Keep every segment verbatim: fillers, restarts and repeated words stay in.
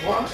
What?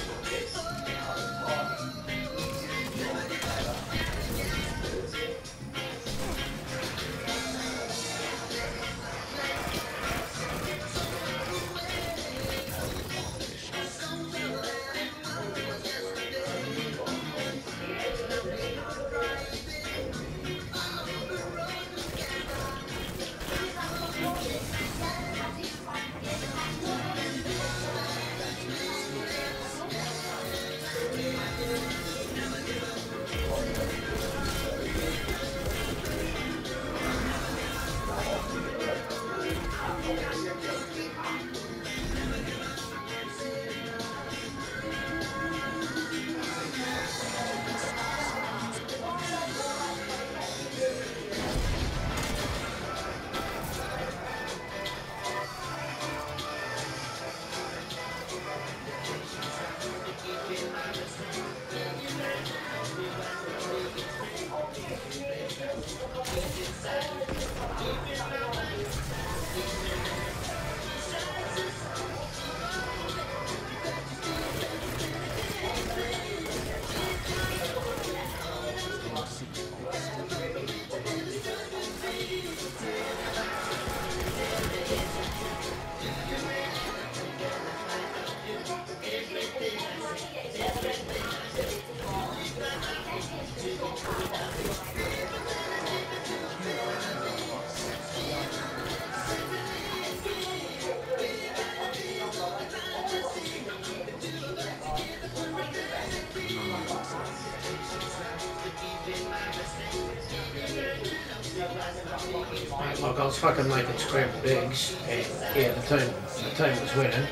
Like I was fucking making scrambled eggs, and yeah, the team, the team was winning.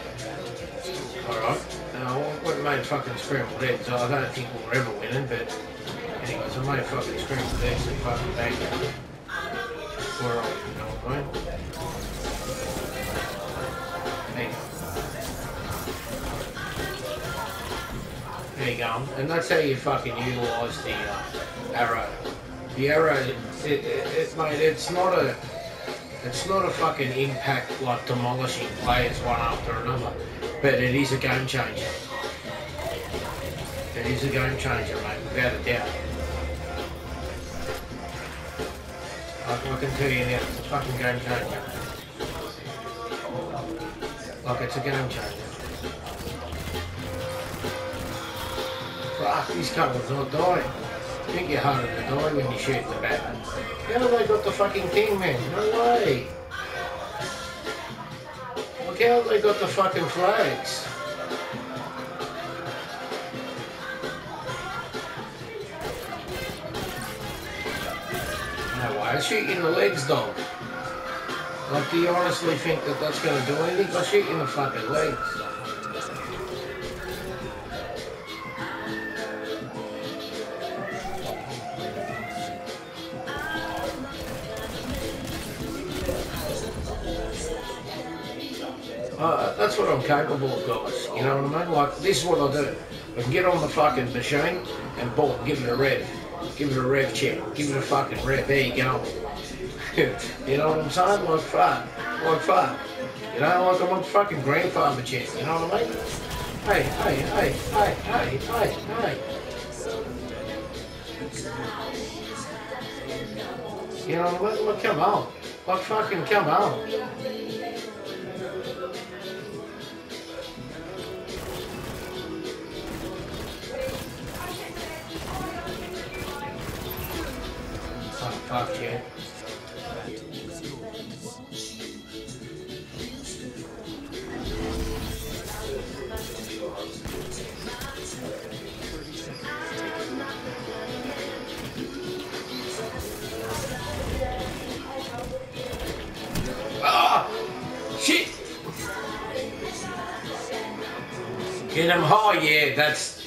Alright, and I went and made fucking scrambled eggs. I don't think we were ever winning, but anyways, I made fucking scrambled eggs and fucking bacon. We're on, you know what I mean? There you go. There you go. And that's how you fucking utilise the uh, arrow. The arrow, it, it, it, mate, it's not a, it's not a fucking impact like demolishing players one after another, but it is a game changer. It is a game changer, mate, without a doubt. I, I can tell you now, it's a fucking game changer. Like, it's a game changer. Fuck, this couple's not dying. I think you're harder to die when you shoot the bat. How have they got the fucking thing, man? No way. Look how they got the fucking flags. No way. I shoot you in the legs, dog. Like, do you honestly think that that's going to do anything? I shoot you in the fucking legs. Uh, that's what I'm capable of, guys. You know what I mean? Like, this is what I do. I can get on the fucking machine and boom, give it a rev. Give it a rev check. Give it a fucking rev. There you go. You know what I'm saying? Like, fuck. Like, fuck. You know, like I'm on fucking grandfather check. You know what I mean? Hey, hey, hey, hey, hey, hey, hey. You know what I mean? Like, come on. Like, fucking come on. Fuck yeah. Ah! Shit! Get him high, yeah, that's